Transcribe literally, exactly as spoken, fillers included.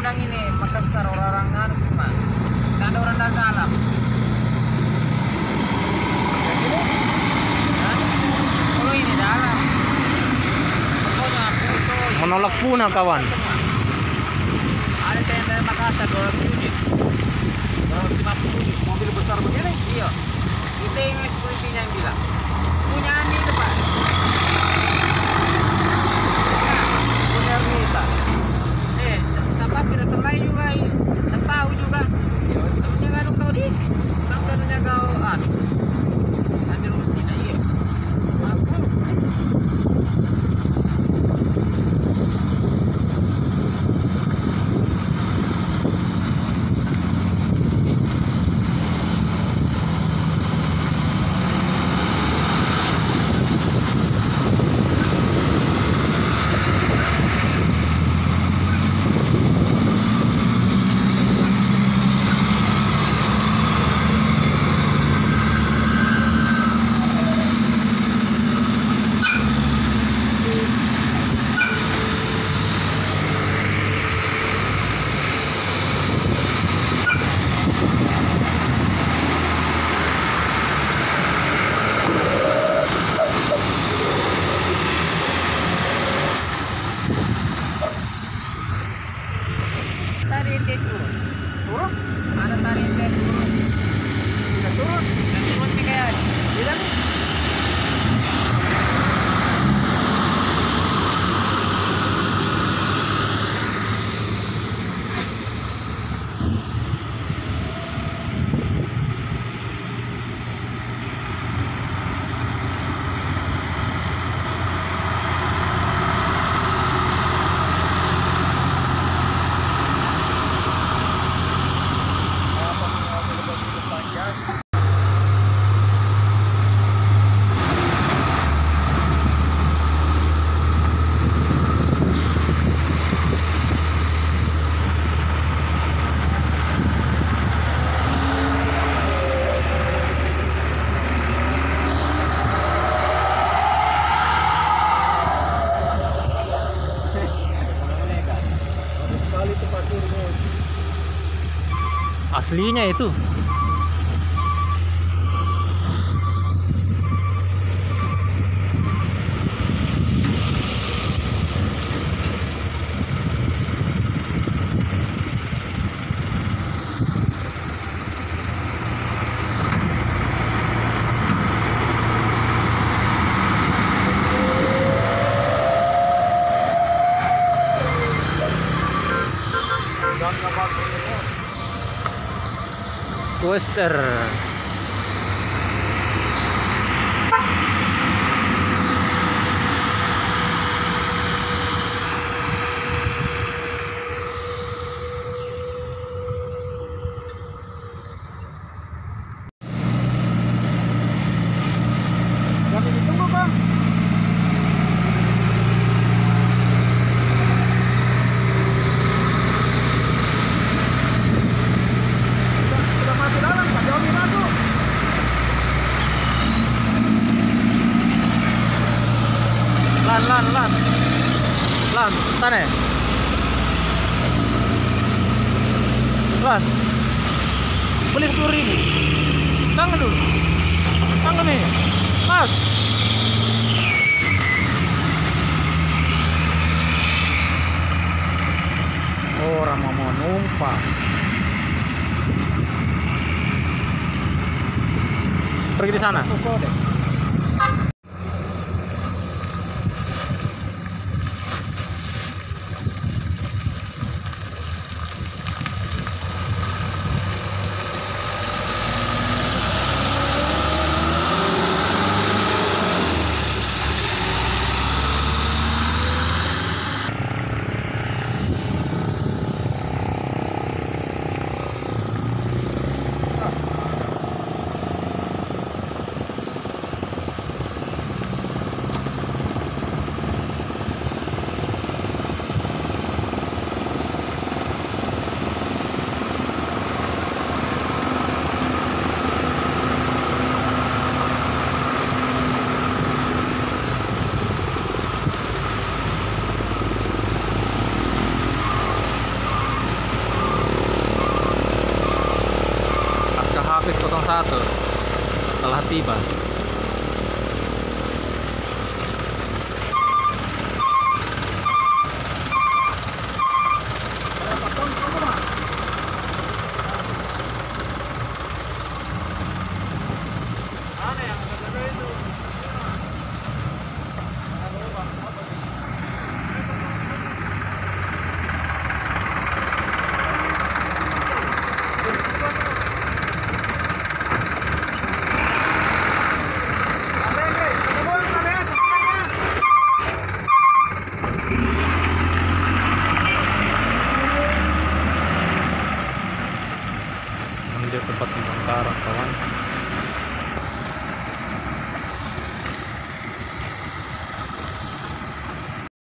bilang ini Makassar orang-orang anu cuma nggak ada orang dari dalam. Hah? Kalau ini dalam. Pokoknya foto. Menolak punah kawan. Ada tenda dari Makassar dua ratus unit. dua ratus lima puluh unit. Mobil besar begini? Iya. Itu yang sekuritinya yang bilang. Punya Andi itu Pak. Nah, punya Rita. Eh, siapa datang lain juga, tak tahu juga. Temennya nggak kau di, kau temennya kau ah, nanti rutin aja. Mampu. Tarik dia turun, turun, ada tarik dia turun, bisa turun, dan turun nih kayak, bilang. Aslinya itu. Coaster. Kami ditunggu Bang. Sudah masuk dalam, Pak Jomi masuk. Lan, lan, lan. Lan, sana ya? Lan. Beli sepuluh ribu. Tangan dulu. Tangan nih. Mas. Orang mau numpang. Pergi di sana. satu telah tiba. Ini dia tempat pembongkaran kawan.